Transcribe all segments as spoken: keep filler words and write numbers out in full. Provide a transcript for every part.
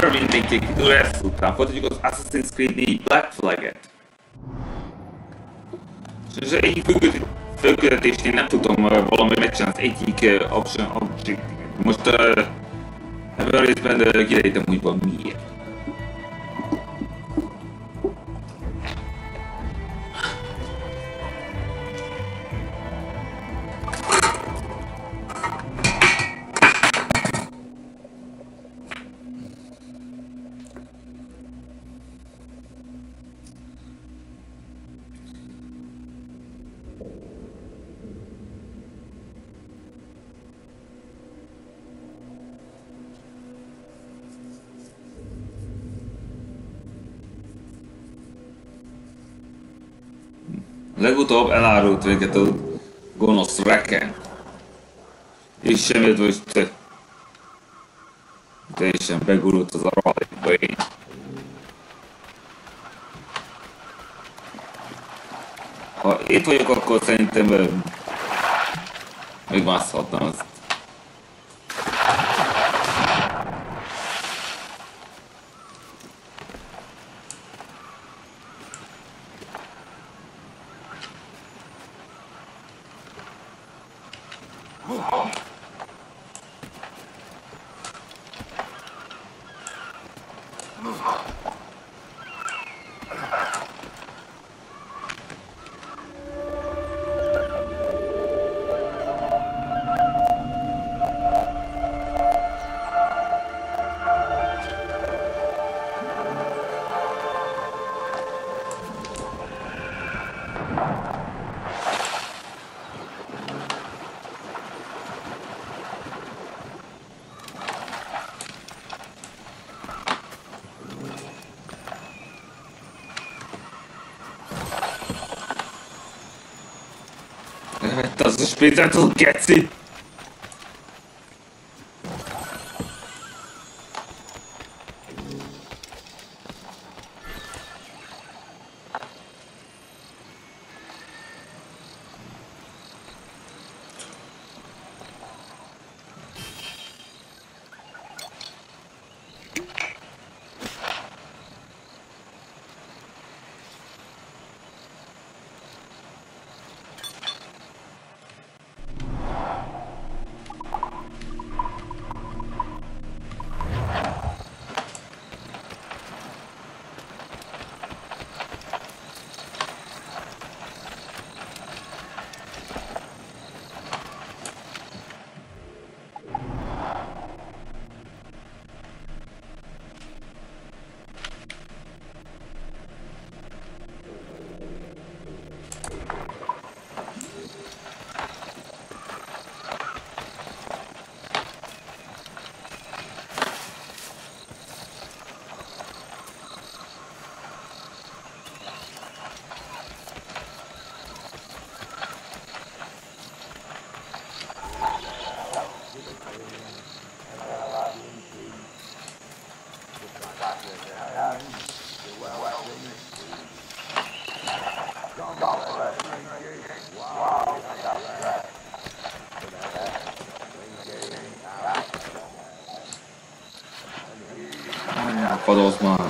Akkor mindenki lesz után. Folytatjuk az Assassin's Creed négy Black Flag-et. És egy fölkületésnél nem tudom valami megcsinálni az egyik option object. Most uh, ebben a részben uh, kiderítem, hogy van miért. Legutóbb elárult minket a gonosz Reckon. És semmiért, hogy te... teljesen begurult az a rohadékba én. Ha itt vagyok, akkor szerintem... megmászhatnám azt. Das ist später so getsy. Padolsz már.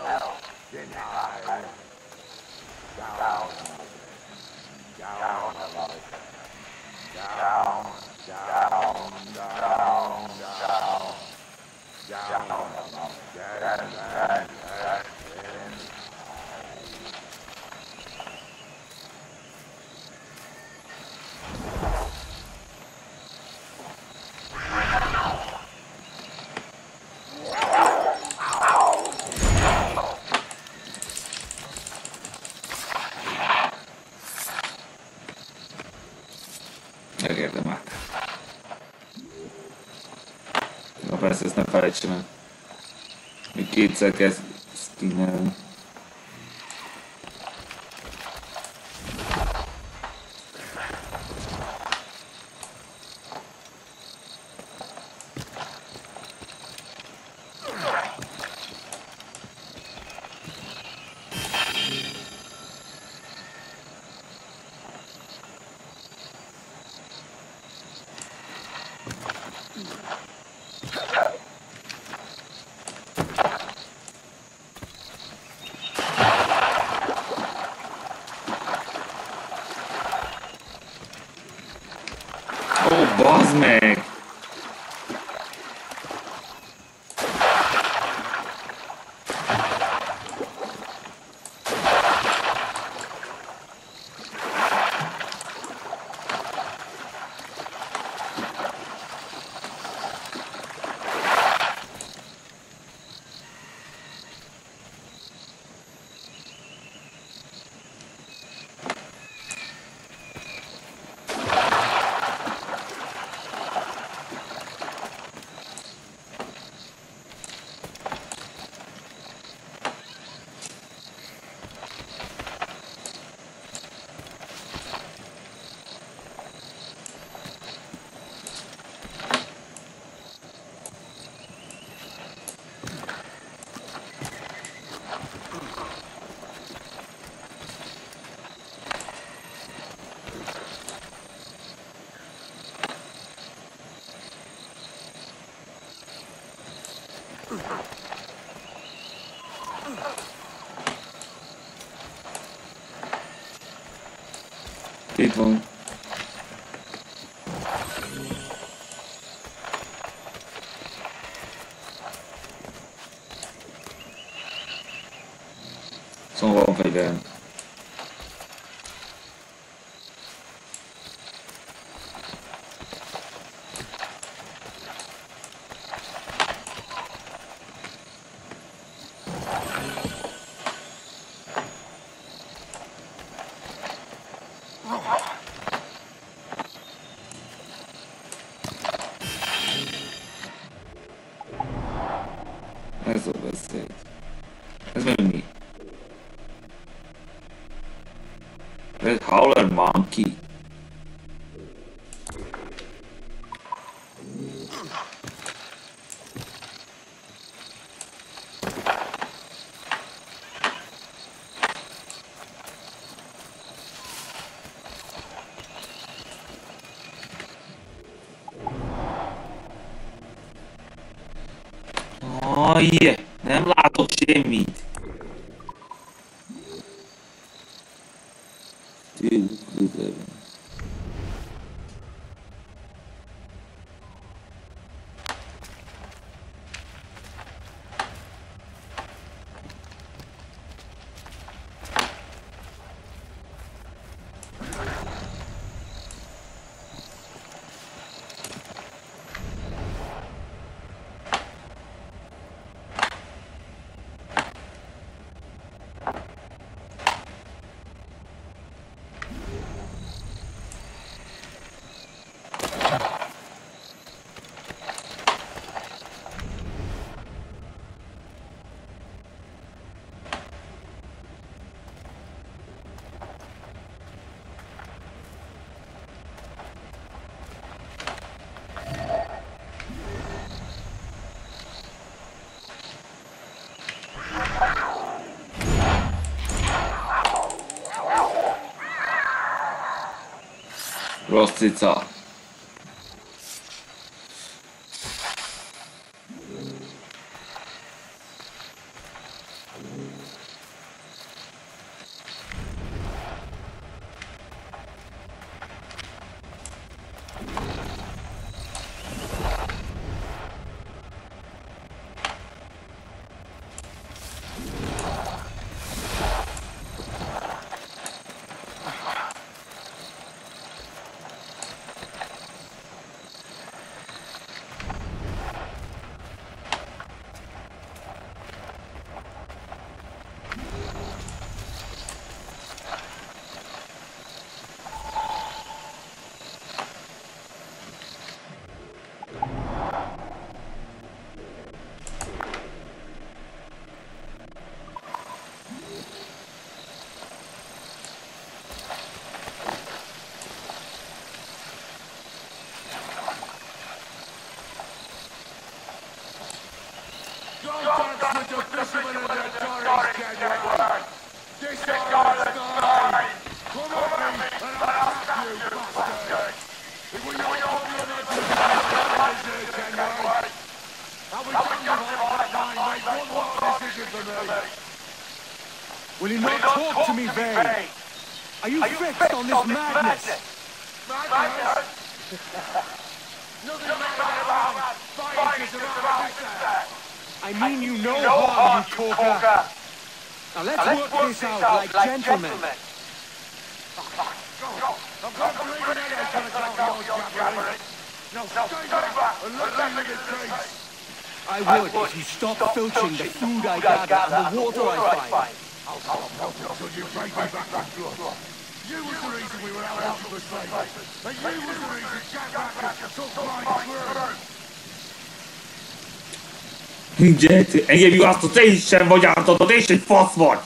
Megérdem át. Na persze, ezt nem felejtsem el. Még kétszer kezd skinelni. meg! Itt van. Szóval van fegyverem. Ez a beszéd. Ez meg mi? Red Howler Monkey. Aj, nem látok semmit. Rossz cica. Will you not talk to me, Vane? Are you fixed on this madness? I mean you no harm, you talker. Now let's work this out like gentlemen. I've got a bleeding headache on account of your jabbering. Now stay back and let me live in peace. I would if you stop filching the food I gather and the water I find. I'll stop helping until you bring me back to blood. You was the reason we were out of the slave. And you was the reason Jack Rackers took my crew. Jet, I gave you association, vagy association fasz vagy!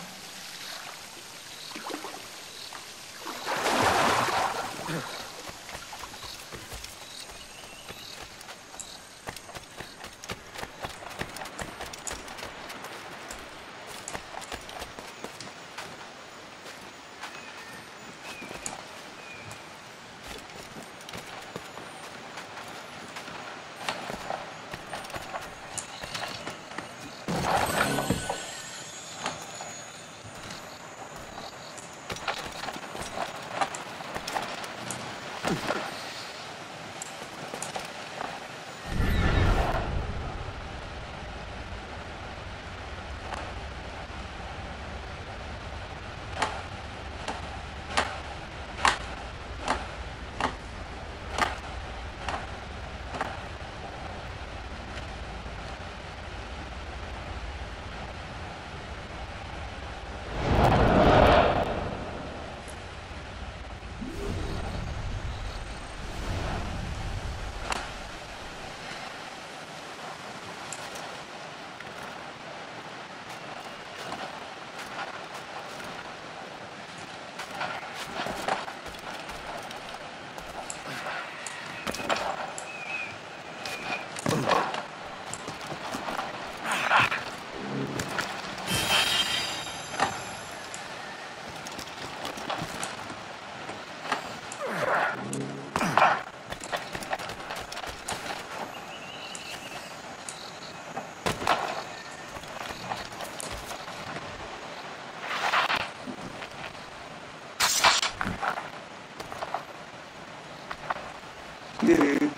Dude.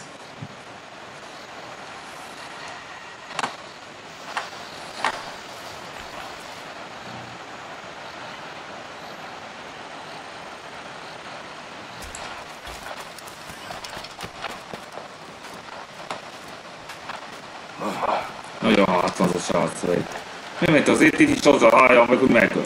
Nagyon harcos a srác vagy. Nem, mert azért így is hozzá álljon meg, hogy megöl.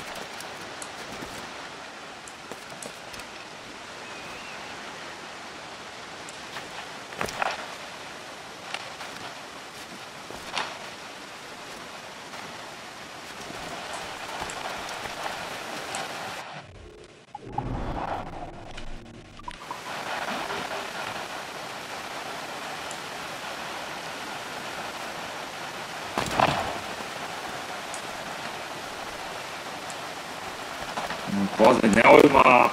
Bazd meg, nehogy már!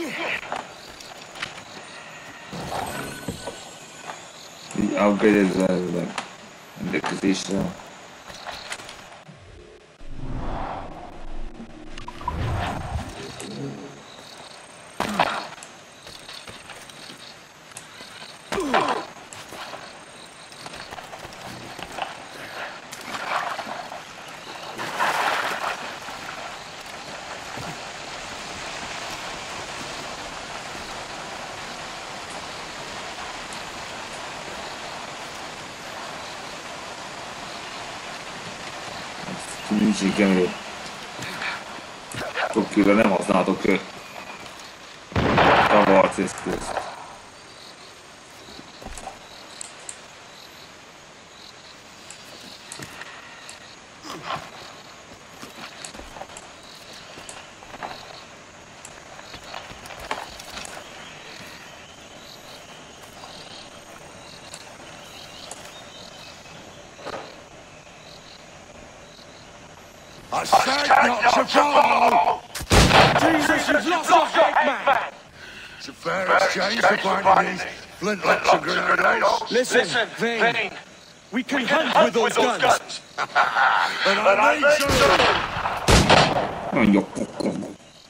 Így upgrade-ezzel rendelkezésre. Nincs igen, Tokyoban nem használhatok tavarc eszközt. I said not to follow! Jesus, you've lost your head, man! It's a fair exchange for finding these flintlocks and grenades. Listen, Vane, we can hunt with those guns. And I need to! Nagyon jó pokon.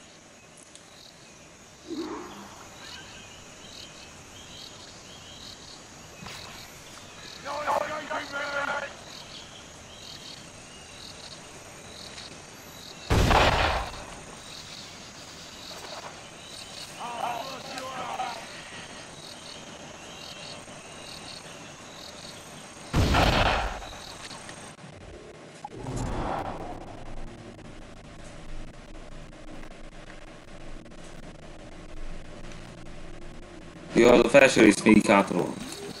Ja, az a felső rész még hátról.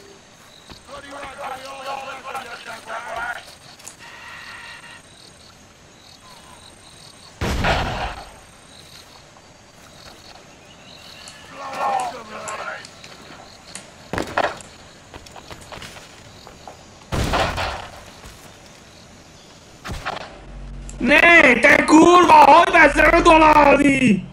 Ne, te kurva, hogy veszem találni?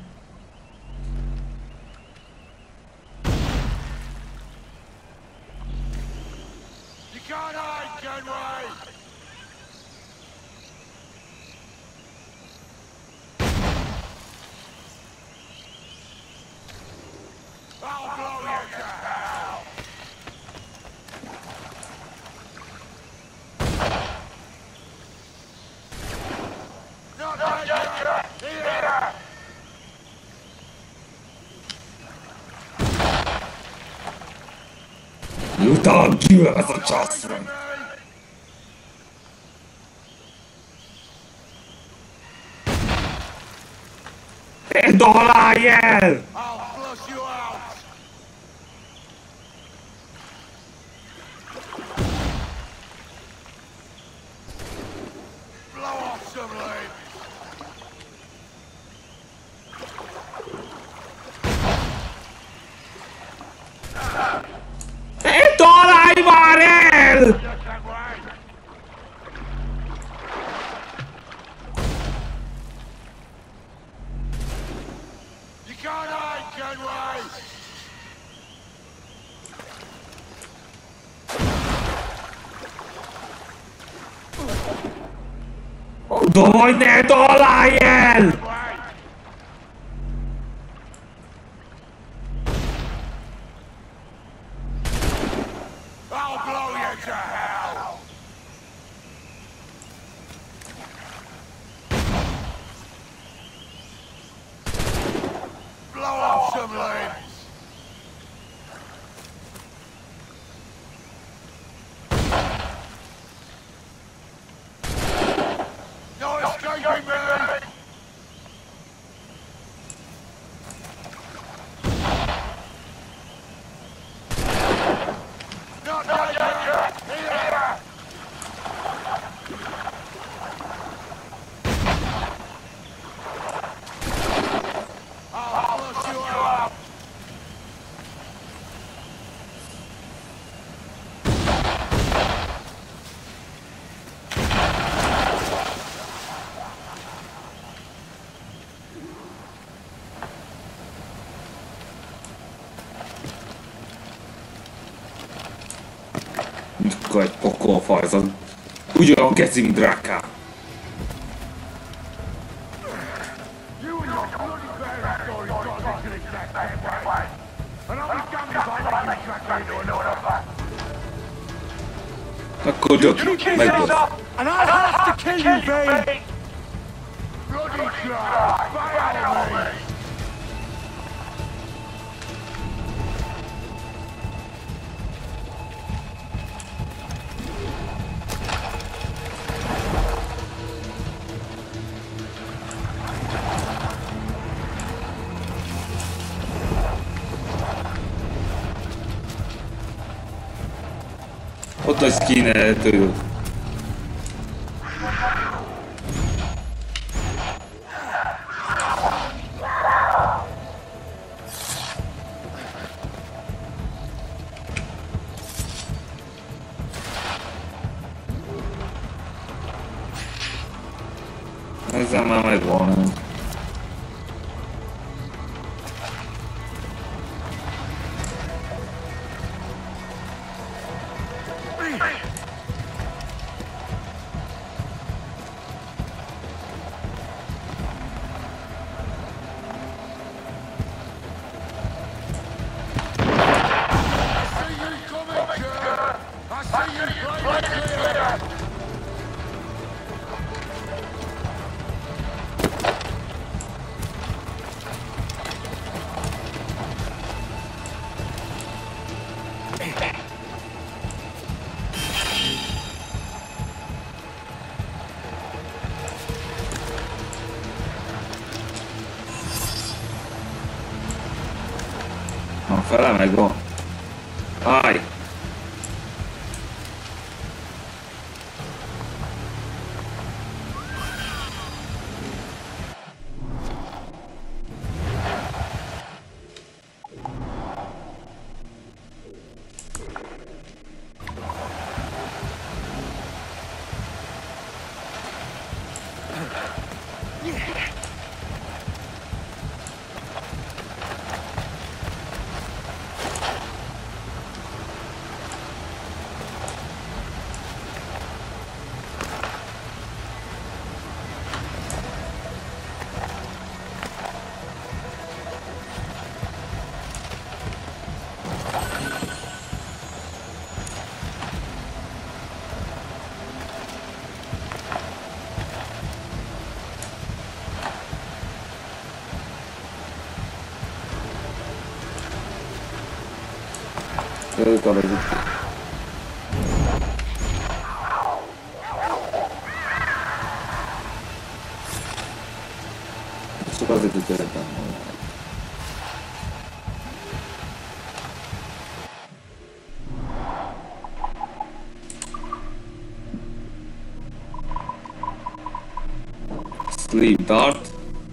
Miután kivesz a csaszra! Te dalálj el! Te dalálj már el! Oda vagy, ne dalálj el! Dráka egy pokolfaj, ez az ugyanolyan geci, mint Dráka. Akkor Joki, megdősz. And I'll have to kill you, Vane! Bloody try! Fire me! Ott a skin tőlük. Ezzel már megvan. A fele megvan. Állj! Ők a vezet. Csak azért, hogy szeretem volna. Sleep dart.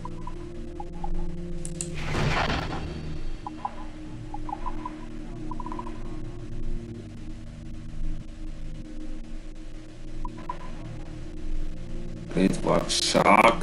Great White Shark.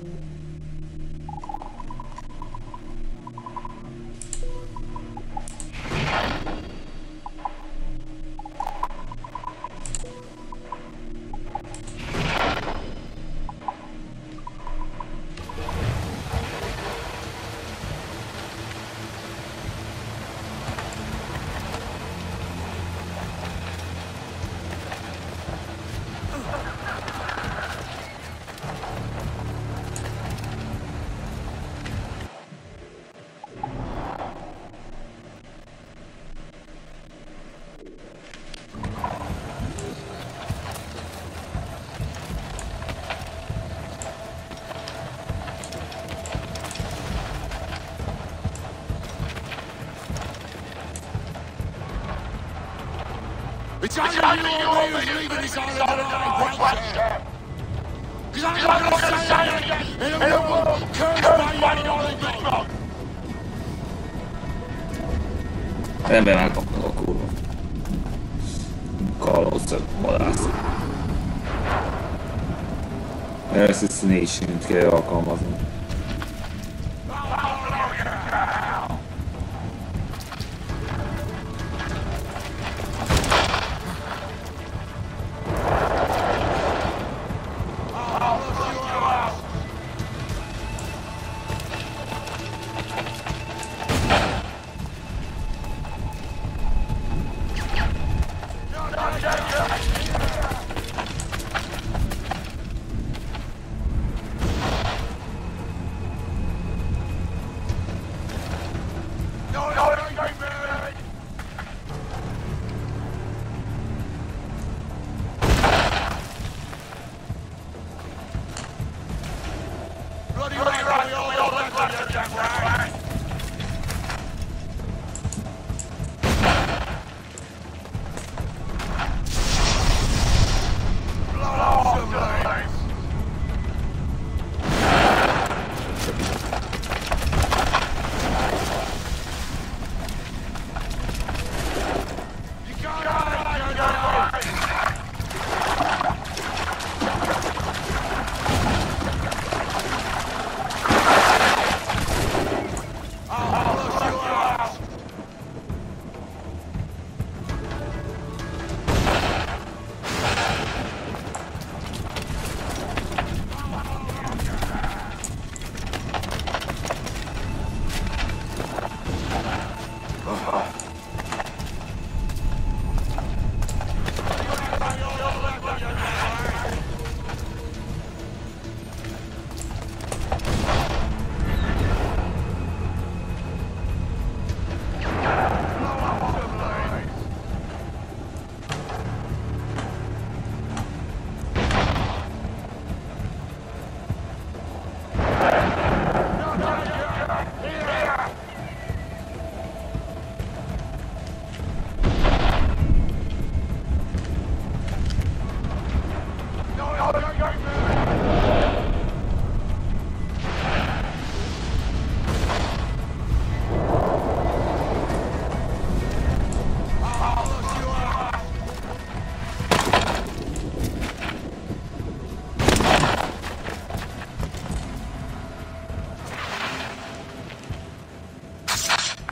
It's either you or me who's leaving this island alive, Welcher! Because I'm not going to say it again in a world cursed by your oligarch! Ebben megkapnak a kurva. Kalózszak, vadászok. Assassination-t kell alkalmazni.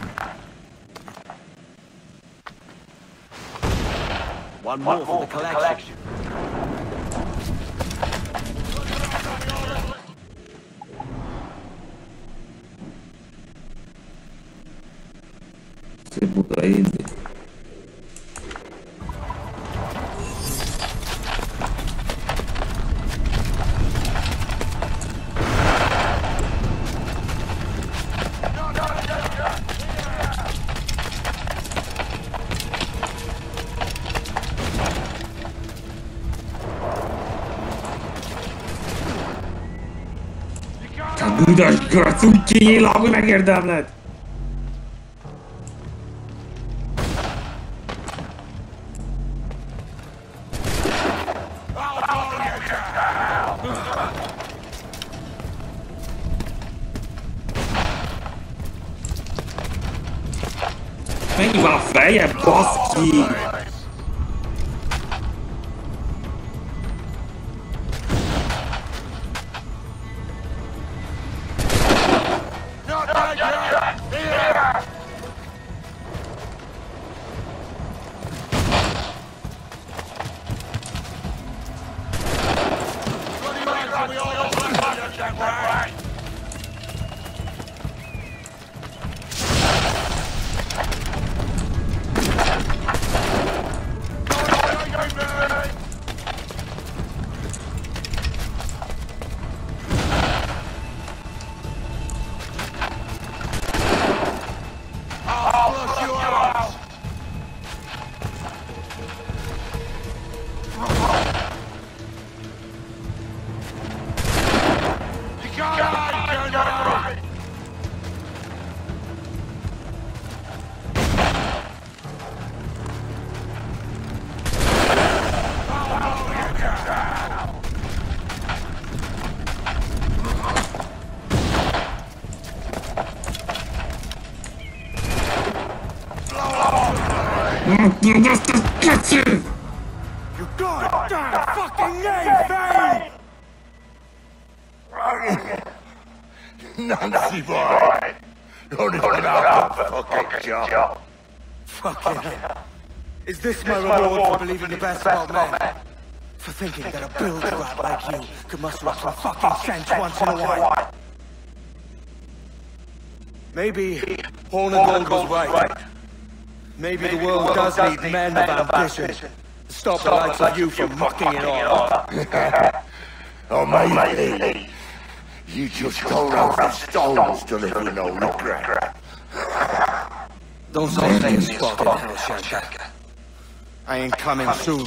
One more for the collection. Se butta ele. Büdös görc, úgy kinyílom, hogy megérdemled! Mennyivel a fejem, baszki! You goddamn fucking name, Faye! Nancy boy! Only put out a fucking job. Fucking hell. Is this my reward for believing the best about men? For thinking that a bilge rat like you could muster up some fucking sense once in a while? Maybe Hornigold was right. Maybe the world does need men of ambition to stop the likes of you from mucking it all. Oh, maybe you just don't have the stones to live with no regret. Don't say me a spot in hell, Shanka. I ain't coming soon.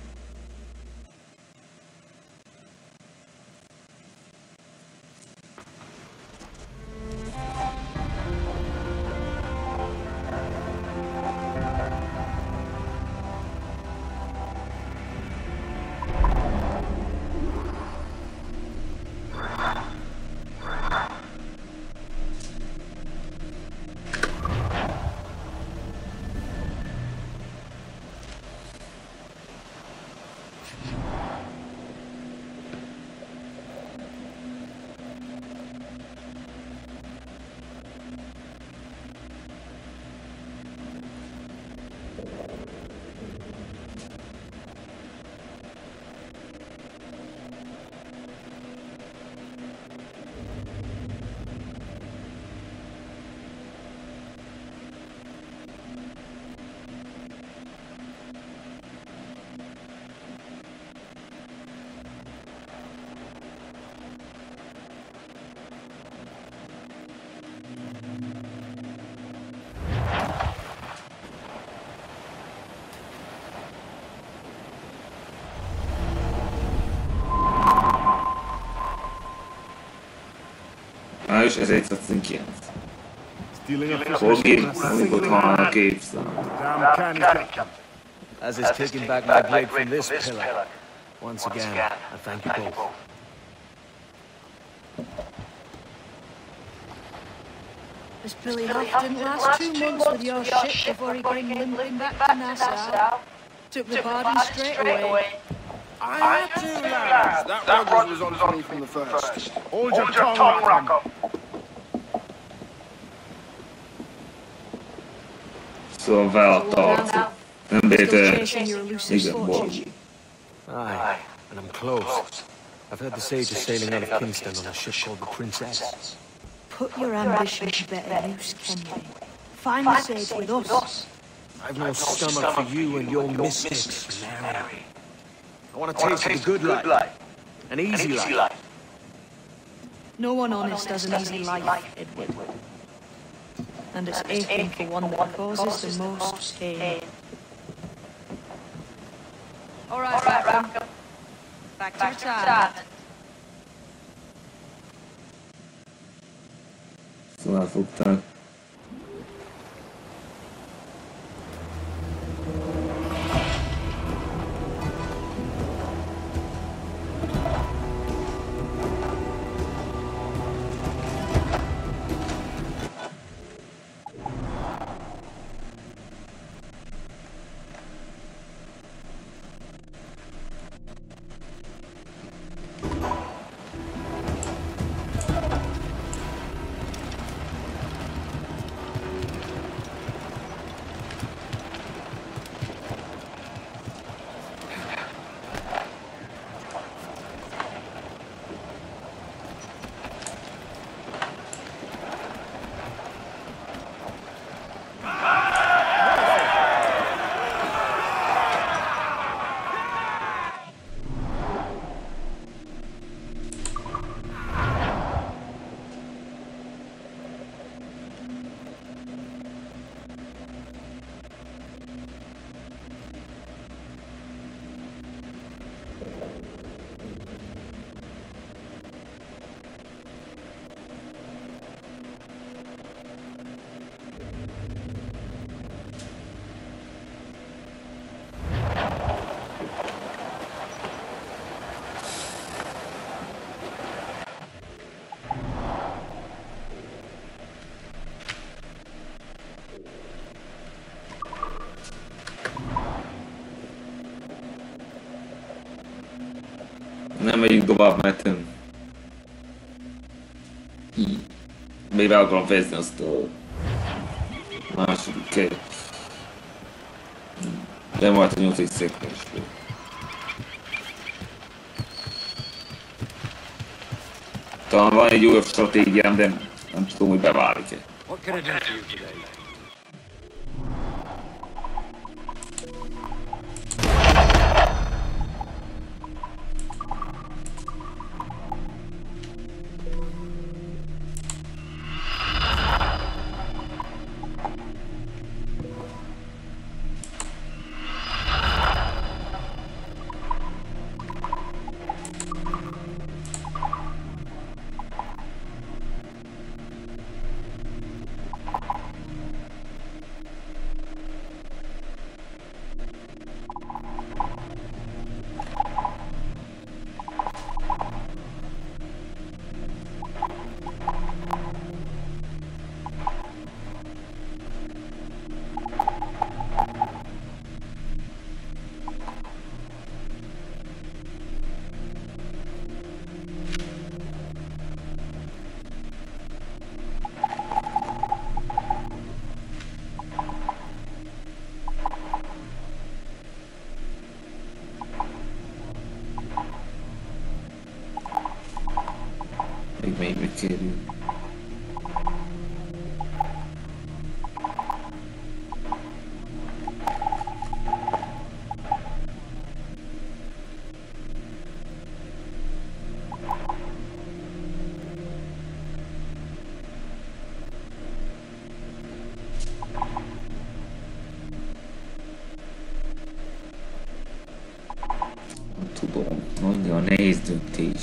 május ezernyolcszázkilenc. Forgive, we got one caves. As is taking back my blade from this pillar. Once again, I thank you both. This Billy Huff didn't last two months with your shit before he came limping back to Nassau. Took the pardon straight away. I had to, lads. That Rogers was on me from the first. Hold your tongue, Rocco. Szóval feladta arcot. Nem bért Still el. chasing your elusive Igen, fortune. boldog. Aye, and I'm close. I've heard the sage is sailing out of Kingston on a ship called the Princess. Put your ambition to better use, Kenway. Find the sage with us. I've no stomach for you and your mystics, Mary. I want to taste of the good life. An easy life. No one honest has an easy life, Edward. And it's aching for one that causes the most pain. All right, Rackham. Back to your time. Szóval fogták. Nem megyünk tovább, mert így. Még be akarom fejezni azt a második kell. Nem volt a nyolcadik szekvensből. Talán van egy újabb stratégiám, de nem tudom, hogy beválik-e. What can I do for you today? Még még megkérjük. Tudom, nagyon nehéz döntés.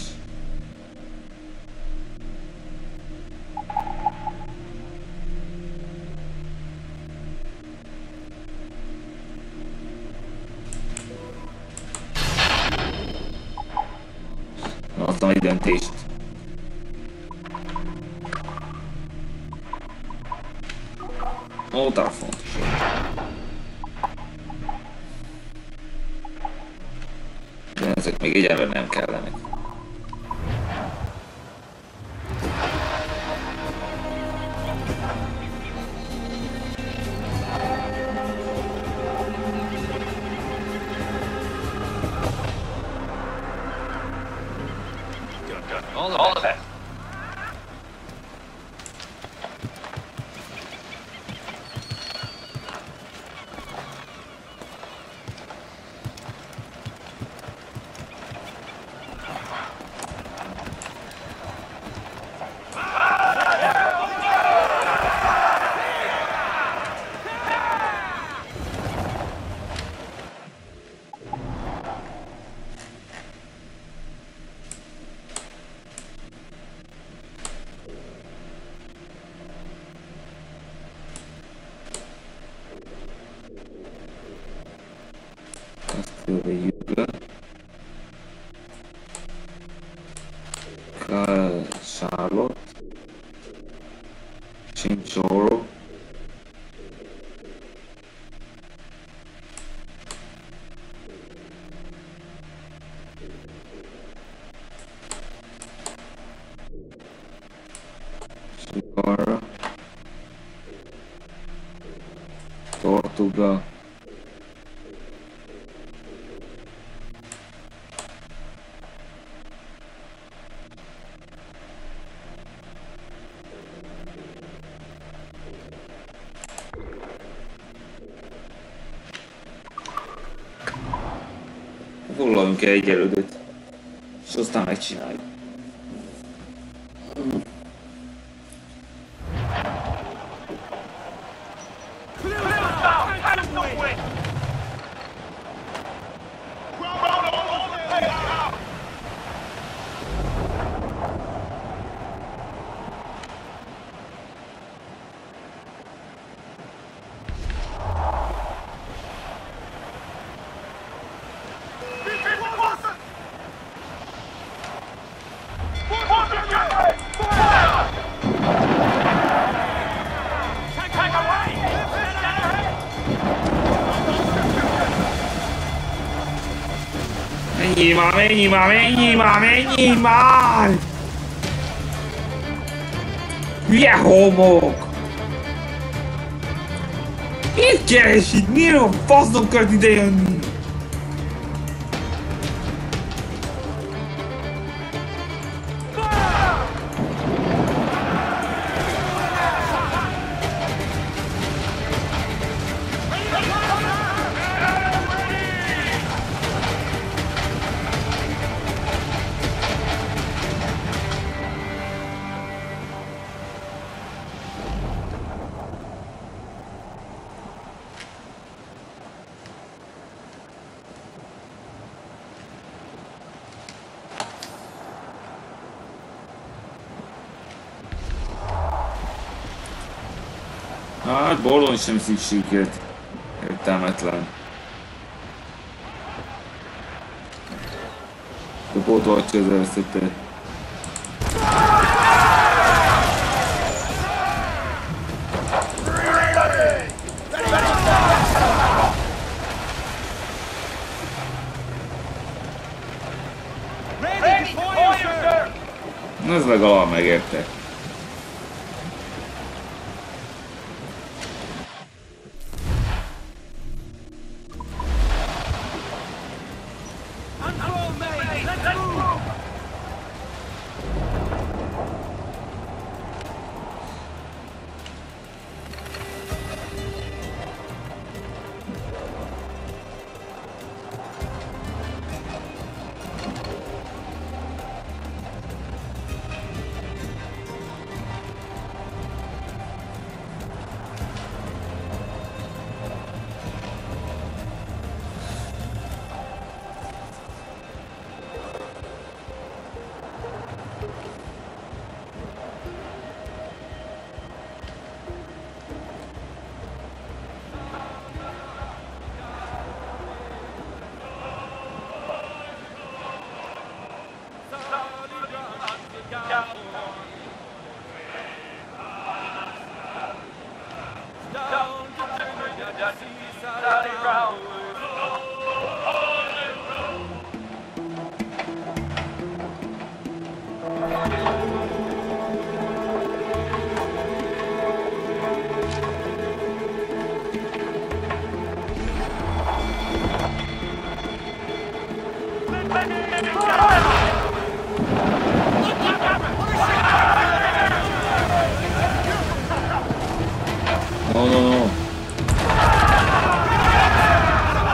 Hoztam egy döntést. Ó, fontos. De ezek még egyelőre nem kellenek. vegyük le. Kyle Charlotte. Chinchorro. Cigarra. Tortuga. Foglaljunk el egy elődöt, és aztán megcsináljuk. Menjél már, menjél már, menjél már, menjél már! Hülye homok! Mit keres itt? Miért a faszom kellett ide jönni? Hát bolond sem szükséget. Értelmetlen. A pótolcsa az elszette. Ez legalább megérte. No, no, no.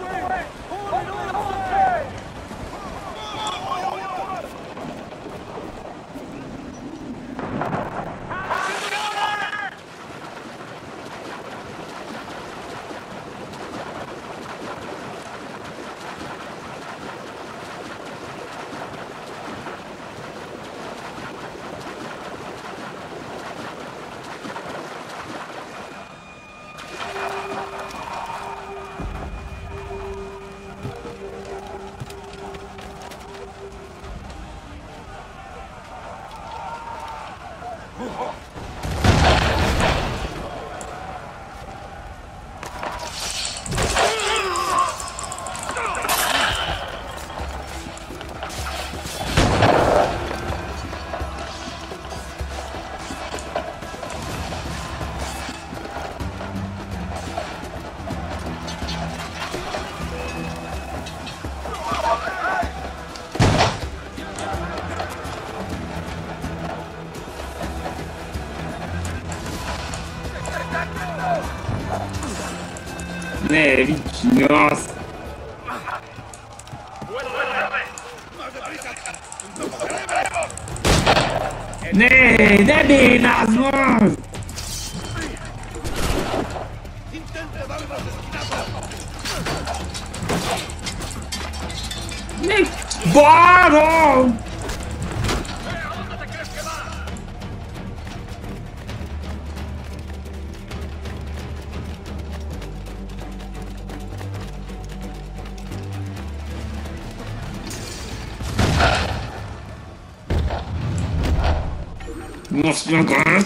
Ne, viccinos! Ne, ne minas, mos! Ne, ¡varo! No se agarra.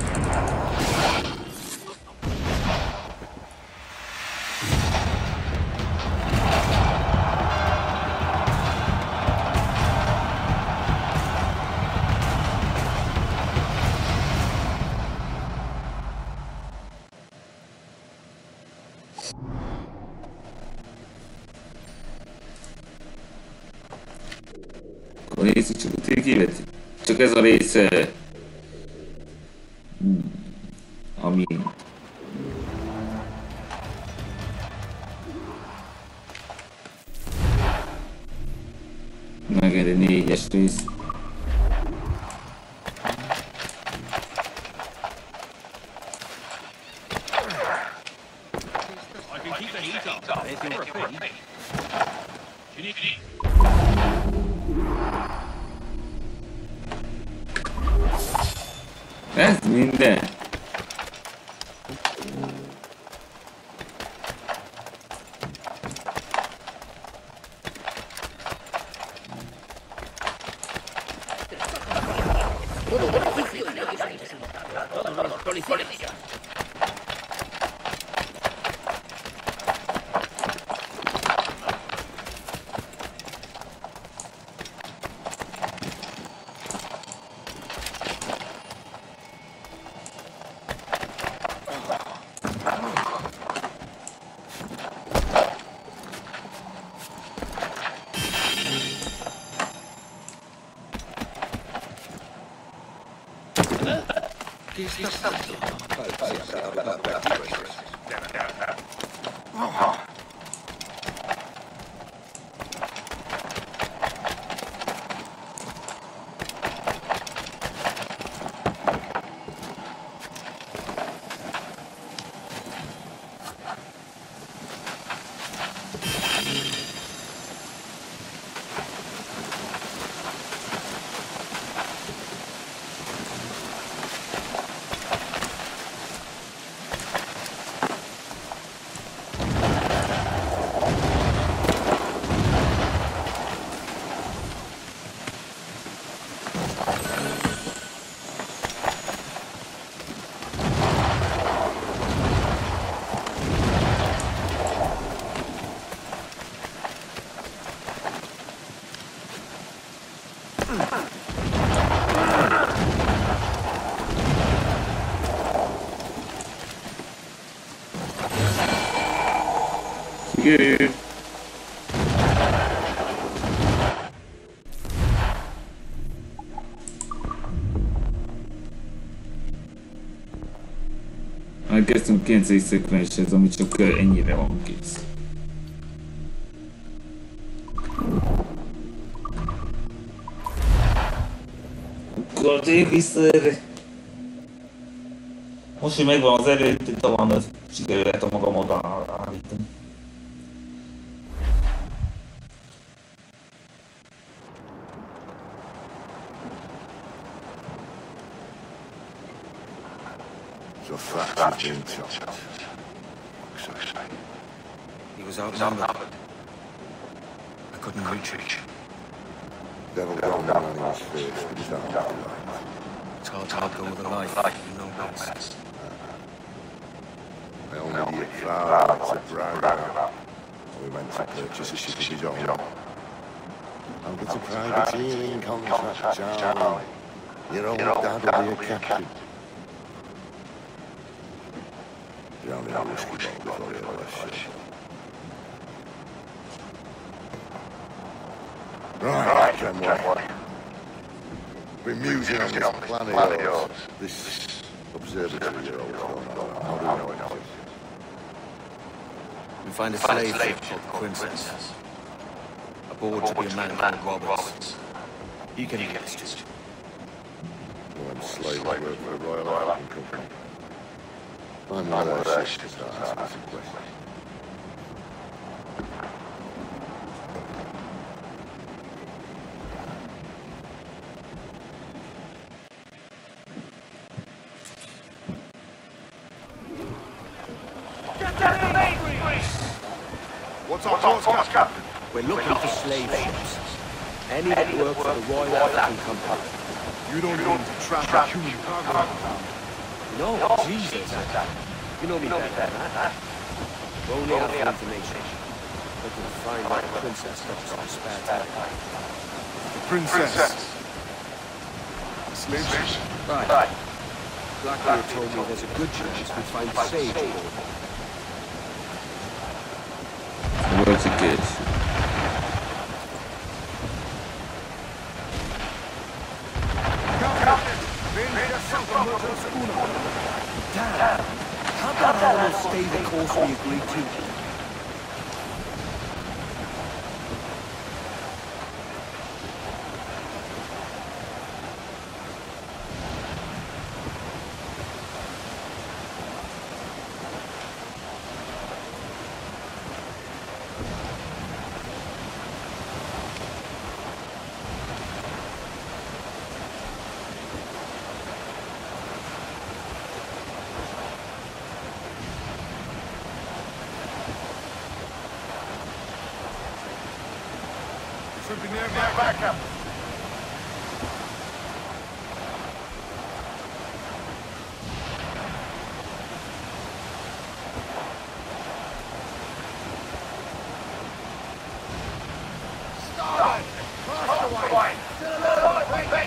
Akkor nézzük csak a térképet. Csak ez a része, ami meg egy négyes rész. Ez minden. Yeah. Elkezdtünk kilencedik szekvenshez, ami csak ennyire van kész. az élelmiszer. Most, hogy megvan az erő, talán ez sikerülhet a magam oda állítani. So fat has been chopped. He was outnumbered. I couldn't reach him. Devil gone down on his face, but he's not alive. It's hard to go with a life. You know best. My only idiot father had to brag about. We went to purchase a ship of his own. I'll get a privateering contract, Charlie. Your old dad will be a captain. Drowned in a whiskey boat before he had that shit. Right, Kenway. Been musing on this plan of yours. This observatory you're always going on. How do we know it exists? We find a slave ship called the Princess. Aboard to be a man called Roberts. He can assist you. Well, I'm slave work for the Royal African Company. I'm one of their ships to start asking some questions. What's our course, Captain? We're looking for slave ships. Any that work for the Royal African Company. You don't mean to traffic human cargo? No, Jesus. You know me better than that. We're only out for information. Looking to find my princess got some spare time. The Princess. The slave ship? Right. Blackbeard told me there's a good chance we find Sage aboard. Where's it good? Captain! Maybe there's something with the schooner. Damn! How'd that animal stay the course we agreed to? Should be nearby, Captain. Stop it! Cross the way! Wait, wait!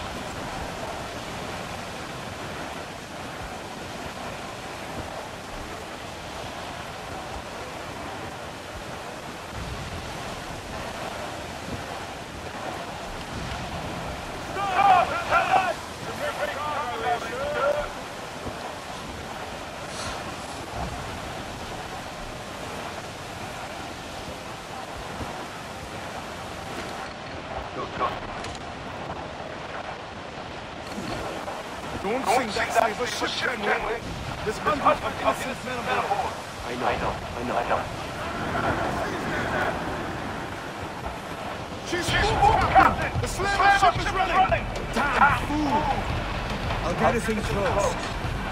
Don't think that's like a ship, Kenway. There's hundreds of innocent men aboard. I know, I know, I know. I know. She's full, Captain! The slave ship is running! Damn fool! I'll get us in close.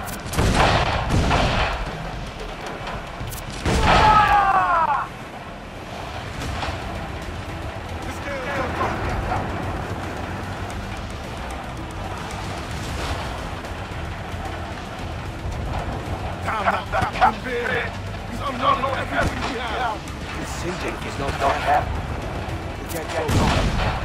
He's unloading everything we have. The sinking is not there. We can't go on.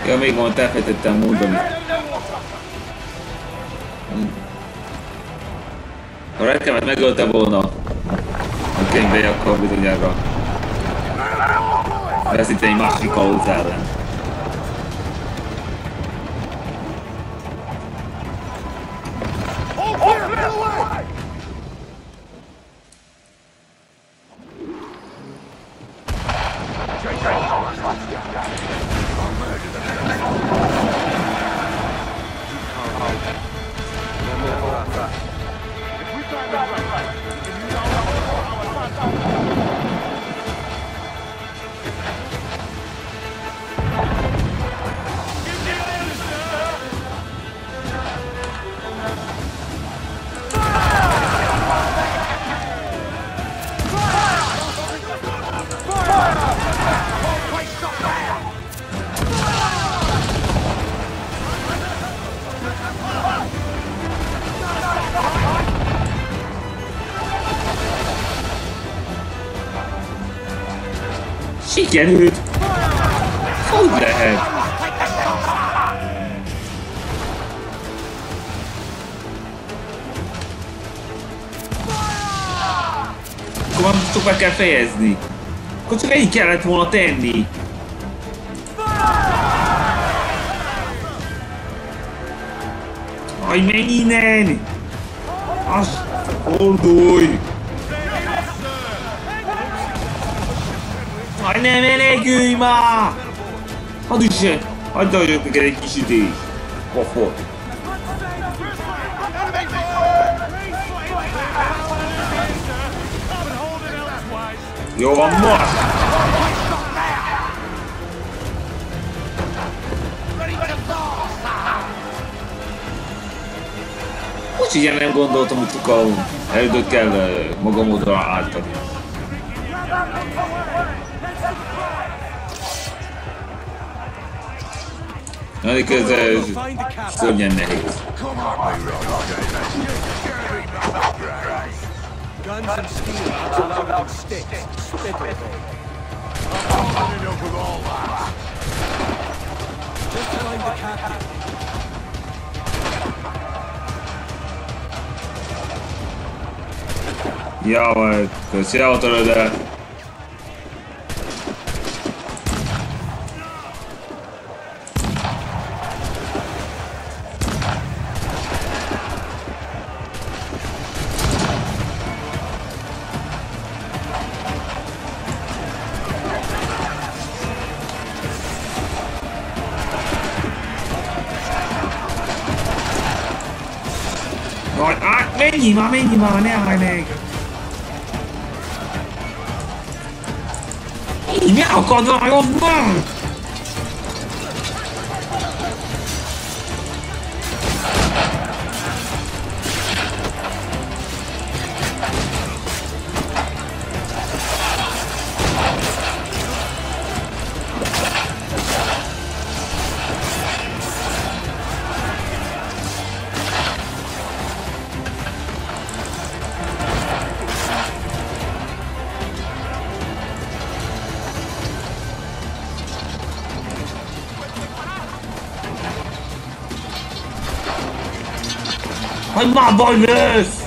Ja, még van, elfelejtettem mondani. Ha Redkemet megölte volna a könyvei, akkor bizonyára veszíteni egy másik kalóz ellen. Sikerült! Hogy lehet? Akkor már csak meg kell fejezni. Akkor csak így kellett volna tenni. Aj, menj innen! Azt fordulj! Aj, ne menekülj már! Hadd is, hagyd adjak neked egy kis időt. Pofot. Jó van, most! Most ilyen nem gondoltam, hogy csak a elődöt kell magamodra átadni. Na, de ez szörnyen nehéz. Guns and steel are allowed on sticks. Spittle. Just find the captain. Jaj, köszi, elhatolod el. Menjél már, menjél már, ne állj meg! Így mi akad már jobban? Hogy már baj lesz!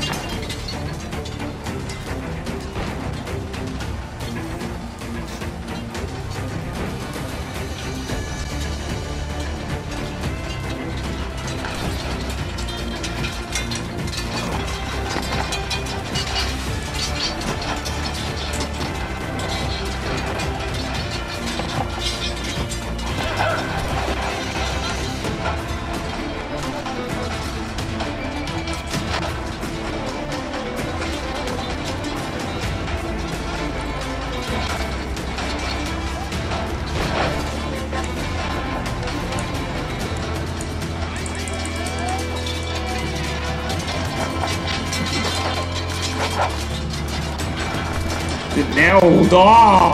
Ne oda!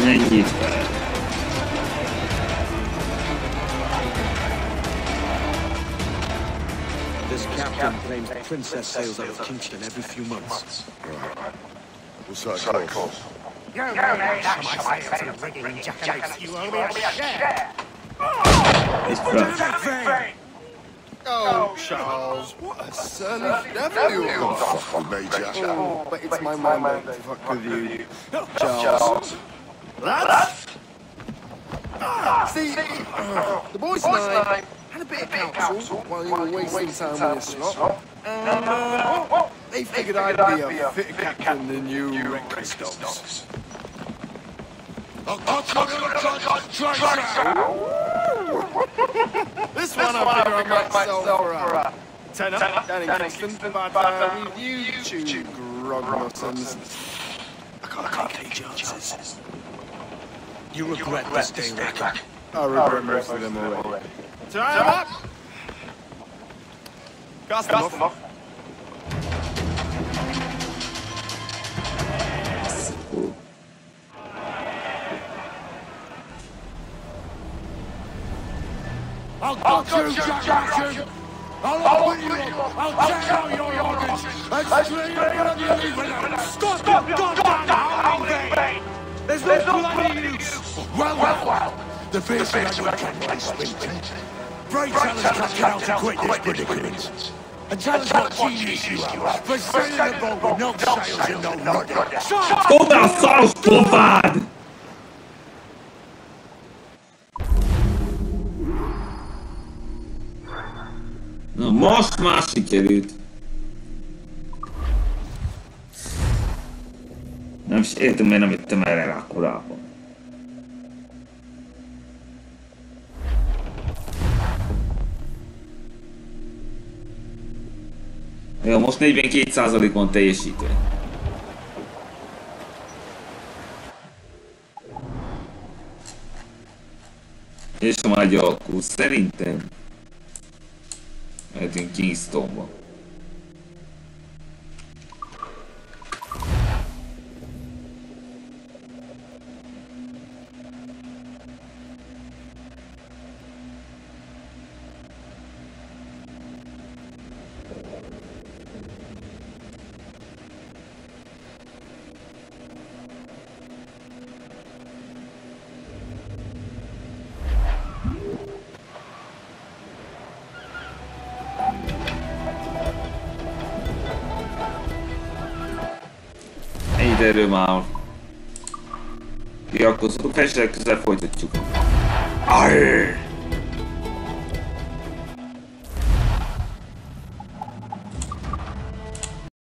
Ennyi. This captain claims the princess sails out of Kingston every few months. Right. What's that cost? You may lash my sails rigging jackanapes. You owe me a share. It's rough. Oh, Charles, what a surly devil you are. Fuck with me, Jack. Oh, but it's my moment to fuck with you, Charles. Lads! See, the boys and I had a bit of counsel while you were wasting time with your slot. And, uh, they figured I'd be a fitter captain than you reckless dogs. I'll cut you This one I figure I might sell for a tenner down in Kingston, but uh, with you two grog muttons, I can't take any chances. You regret this day, Racket. I regret most of them already. Tie them up! Cast them off. I'll cut you, Jack Ratchet! I'll open you up! I'll tear out your organs! And string you from your lead with them! Stop your goddamn howling vein! There's no bloody use! Well, well, well! The fierce regiment can speak. Pray tell us to get out and quit this predicament. And tell us what genius you are for sailing a boat with no sails and no rudder. Toda só covarde! Na most már sikerült. Nem is értem, miért nem jöttem erre rá korábban. Jó, most negyvenkét százalékon teljesítve. És már gyalkul, szerintem. Mehetünk Kingstonba. Erről már kiakkozhatunk, esetleg közel folytatjuk. Arr!